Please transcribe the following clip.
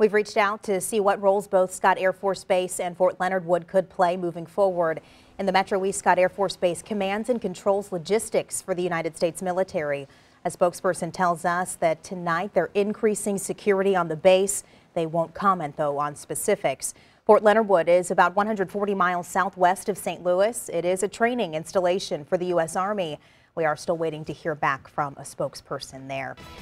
We've reached out to see what roles both Scott Air Force Base and Fort Leonard Wood could play moving forward. In the Metro East, Scott Air Force Base commands and controls logistics for the United States military. A spokesperson tells us that tonight they're increasing security on the base. They won't comment, though, on specifics. Fort Leonard Wood is about 140 miles southwest of St. Louis. It is a training installation for the U.S. Army. We are still waiting to hear back from a spokesperson there.